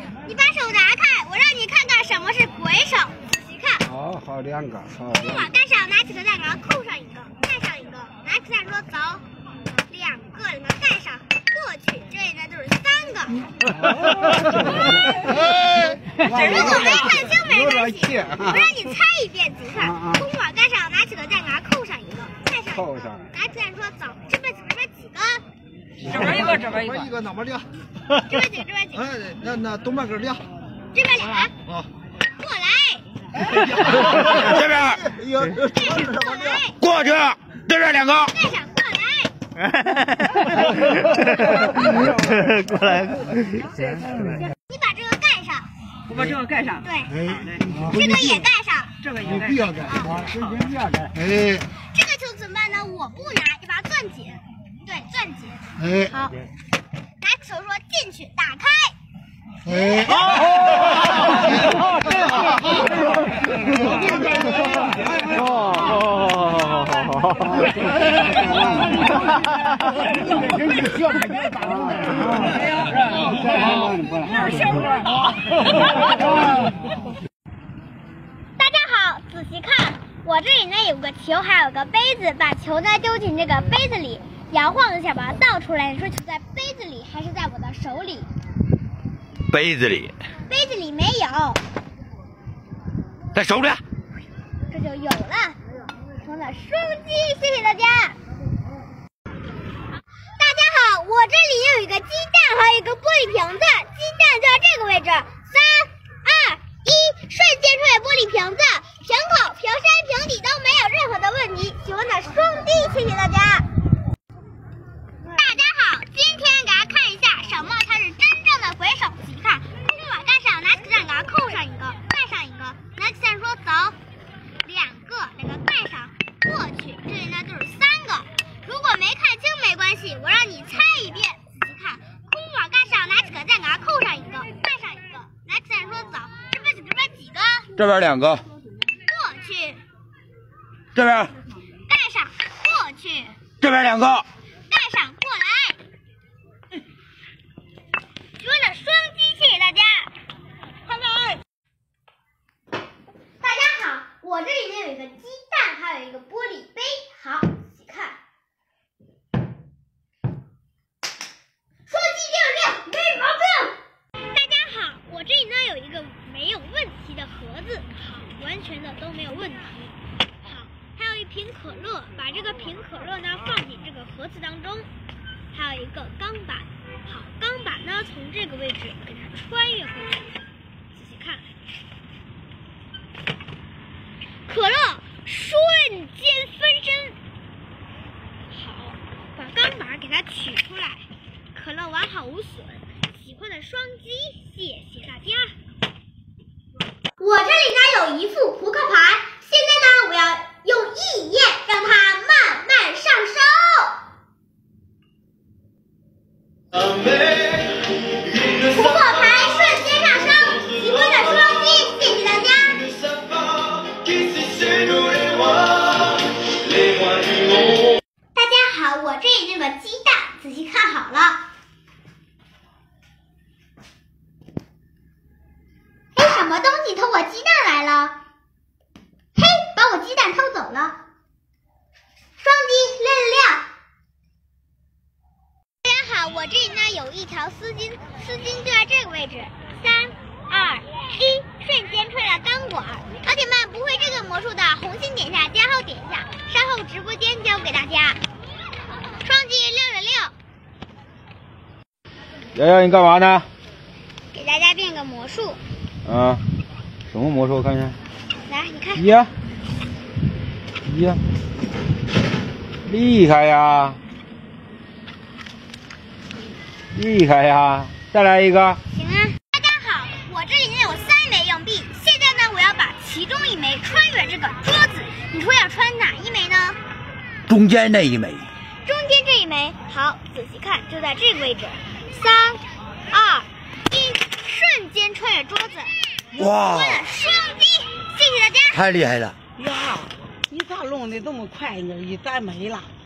你把手拿开，我让你看看什么是鬼手。仔细看。 好，两个。 从网盖上拿起个蛋糕，扣上一个，盖上一个，拿起蛋说走，两个给它盖上，过去，这里呢就是3个。如果没看清没关系，我让你猜一遍，仔细看。从网盖上拿起个蛋糕，扣上一个，盖上一个，拿起蛋说走，这边几个？ 这边一个，那边俩。 这边几个？ 哎，那东边哥俩。 这边俩。啊。过来。 这边。 过来。 过去。这边2个。 盖上过来。 过来。 你把这个盖上。 我把这个盖上。 对。这个也盖上。 这个也盖。 不要盖。不要盖。哎。 这个球怎么办呢？我不拿，你把它攥紧。对，攥紧。 哎。 好。拿手说进去，打开。 哎。 大家好，仔细看，我这里呢有个球，还有个杯子，把球呢丢进这个杯子里，摇晃一下把它倒出来。你说球在杯子里还是在我的手里？ 杯子里。 杯子里没有。 在手里。 这就有了。成了双击，谢谢大家。大家好，我这里有一个鸡蛋，还有一个玻璃瓶子，鸡蛋就在这个位置。3、2、1，瞬间穿越玻璃瓶子，瓶口、瓶身、瓶底都没有任何的问题。喜欢的双击，谢谢大家。大家好，今天给大家看一下什么才是真正的鬼手。仔细看，从瓦盖上拿起蛋糕，扣上一个，盖上一个，拿起蛋说走，两个盖上，过去，这里呢就是3个。如果没看清没关系，我让你猜一遍。仔细看，空瓦盖上拿起个蛋糕，扣上一个，盖上一个，拿起蛋说走，这边几个？ 这边2个。 过去。 这边。 盖上，过去。 这边2个。 盖上，过来。喜欢的双击，谢谢大家。拜拜。大家好，我这里面有一个鸡蛋，还有一个玻璃杯。好，仔细看。双击666，没毛病。大家好，我这里呢有一个没有问题的盒子，好，完全的都没有问题。好，还有一瓶可乐，把这个瓶可乐呢放进这个盒子当中。还有一个钢板，好，钢板呢从这个位置给它穿越回去，仔细看，可乐瞬间分身，好，把钢板给它取出来，可乐完好无损。喜欢的双击，谢谢大家。我这里呢有一副扑克牌，现在呢我要用意念让它慢慢上手。扑克牌瞬间上升，喜欢的双击，谢谢大家。大家好，我这里那个鸡蛋，仔细看好了。哎，什么东西偷我鸡蛋来了？嘿，把我鸡蛋偷走了。双击666。大家好，我这里呢有一条丝巾，丝巾就在这个位置。3、2、1，瞬间穿了钢管。老铁们，不会这个魔术的，红心点一下，加号点一下，稍后直播间交给大家。双击666。 瑶瑶，你干嘛呢？ 给大家变个魔术。 啊，什么魔术？我看一下。 来，你看。 呀，厉害呀！厉害呀！再来一个。 行啊。大家好，我这里面有3枚硬币，现在呢我要把其中1枚穿越这个桌子，你说要穿哪1枚呢？ 中间那1枚。 中间这1枚，好，仔细看，就在这个位置。3、2、1，瞬间穿越桌子。 哇！ 双击，谢谢大家。 太厉害了。 呀，你咋弄的这么快呢？咱没了。